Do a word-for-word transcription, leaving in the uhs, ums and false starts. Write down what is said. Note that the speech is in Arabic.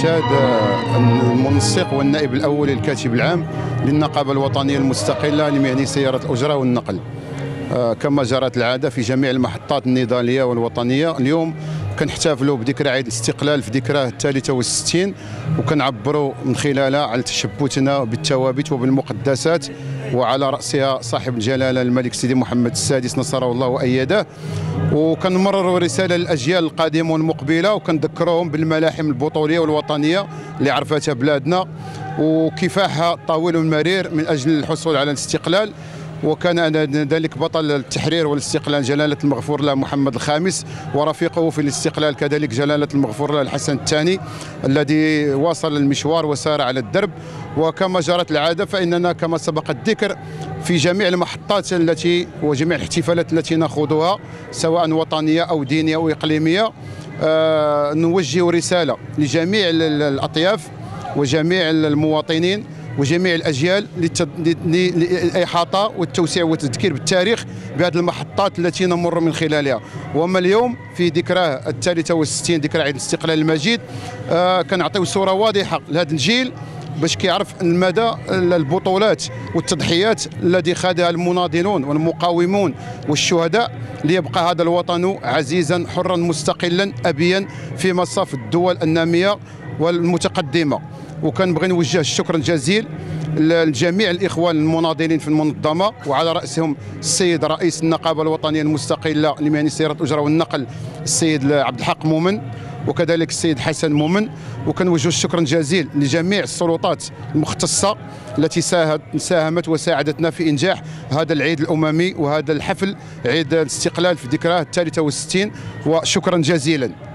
الاستاذ المنسق والنائب الاول للكاتب العام للنقابه الوطنيه المستقله لمهني سياره الاجره والنقل. كما جرت العاده في جميع المحطات النضاليه والوطنيه، اليوم كنحتفلوا بذكرى عيد الاستقلال في ذكراه الثالثه والستين، وكنعبروا من خلالها على تشبثنا بالثوابت وبالمقدسات، وعلى راسها صاحب الجلاله الملك سيدي محمد السادس نصره الله وايده. وكنمرروا رساله للاجيال القادمه والمقبله، وكنذكروهم بالملاحم البطوليه والوطنيه اللي عرفتها بلادنا وكفاحها الطويل والمرير من اجل الحصول على الاستقلال. وكان ذلك بطل التحرير والاستقلال جلالة المغفور له محمد الخامس، ورفيقه في الاستقلال كذلك جلالة المغفور له الحسن الثاني الذي واصل المشوار وسار على الدرب. وكما جرت العادة فإننا كما سبق الذكر في جميع المحطات التي وجميع الاحتفالات التي نخوضها سواء وطنية أو دينية أو إقليمية، آه نوجه رسالة لجميع الأطياف وجميع المواطنين وجميع الاجيال للاحاطه والتوسيع والتذكير بالتاريخ بهذه المحطات التي نمر من خلالها. وما اليوم في ذكراه الثالثه والستين ذكرى عيد الاستقلال المجيد، آه كنعطيو صوره واضحه لهذا الجيل باش كيعرف المدى البطولات والتضحيات الذي خاضها المناضلون والمقاومون والشهداء ليبقى هذا الوطن عزيزا حرا مستقلا ابيا في مصاف الدول الناميه والمتقدمه. وكنبغي نوجه الشكر الجزيل لجميع الاخوان المناضلين في المنظمه، وعلى راسهم السيد رئيس النقابه الوطنيه المستقله لمهني سياره الاجره والنقل السيد عبد الحق مؤمن، وكذلك السيد حسن مؤمن. وكنوجه الشكر الجزيل لجميع السلطات المختصه التي ساهمت وساعدتنا في انجاح هذا العيد الاممي وهذا الحفل عيد الاستقلال في ذكراه الثالثه والستين، وشكرا جزيلا.